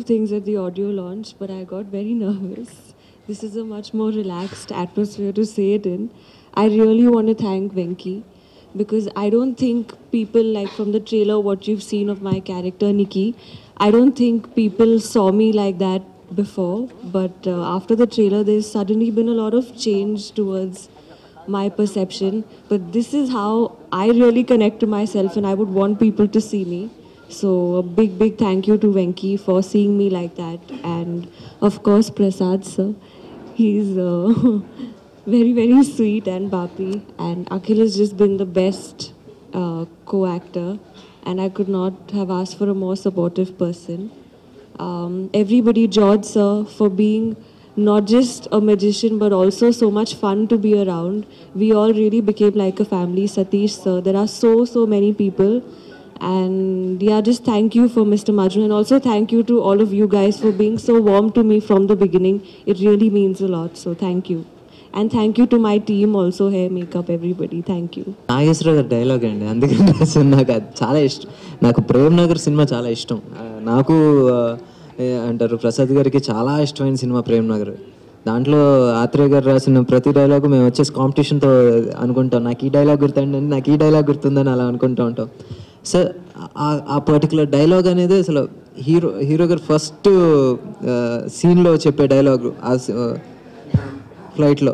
things at the audio launch, but I got very nervous. This is a much more relaxed atmosphere to say it in. I really want to thank Venki because I don't think people, like from the trailer, what you've seen of my character Nikki, I don't think people saw me like that before. But after the trailer, there's suddenly been a lot of change towards my perception. But this is how I really connect to myself, and I would want people to see me. So a big, big thank you to Venki for seeing me like that. And of course, Prasad sir. He's very, very sweet and bappy. And Akhil has just been the best co-actor. And I could not have asked for a more supportive person. Everybody, George sir, for being not just a magician but also so much fun to be around. We all really became like a family. Satish sir, there are so many people. And yeah, just thank you for Mr.Majnu, and also thank you to all of you guys for being so warm to me from the beginning. It really means a lot, so thank you. And thank you to my team also, hair, makeup, everybody. Thank you. Nageswara గారి dialogue అండి, అందుకని నాకు అది చాలా ఇష్టం. నాకు Prem Nagar cinema చాలా ఇష్టం. నాకు అంటారు ప్రసాద్ గారికి చాలా ఇష్టమైన సినిమా ప్రేమ్ నగర్. దాంట్లో ఆత్రేయ గారు రాసిన ప్రతి డైలాగు మేము వచ్చేసి కాంపిటీషన్తో అనుకుంటాం, నాకు ఈ డైలాగ్ గుర్తుందండి, నాకు ఈ డైలాగ్ గుర్తుందని అలా అనుకుంటూ ఉంటాం. సార్ ఆ పర్టికులర్ డైలాగ్ అనేది అసలు హీరో గారు ఫస్ట్ సీన్లో చెప్పే డైలాగు ఆ ఫ్లైట్లో.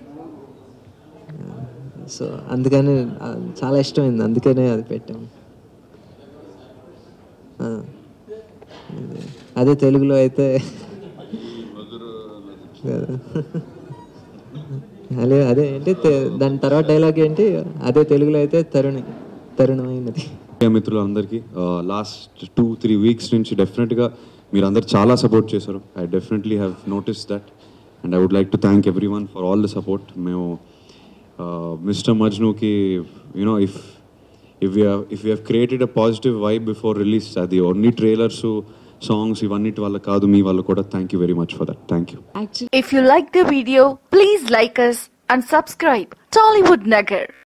సో అందుకని చాలా ఇష్టమైంది, అందుకనే అది పెట్టాము. అదే తెలుగులో అయితే అదే ఏంటి దాని తర్వాత డైలాగ్ ఏంటి, అదే తెలుగులో అయితే తరుణమైనది. మిత్రులు అందరికీ లాస్ట్ 2-3 వీక్స్ నుంచి డెఫినెట్గా మీరు అందరు చాలా సపోర్ట్ చేశారు. I definitely have notice that and I would like to thank everyone for all the support. మేము మిస్టర్ మజ్నూకి you know if you have created a positive vibe before release, అది only trailers songs ఇవన్నిటి వల్ల కాదు, మీ వల్ల కూడా. Thank you very much for that. Thank you. If you like the video, please like us and subscribe Tollywood Nagar.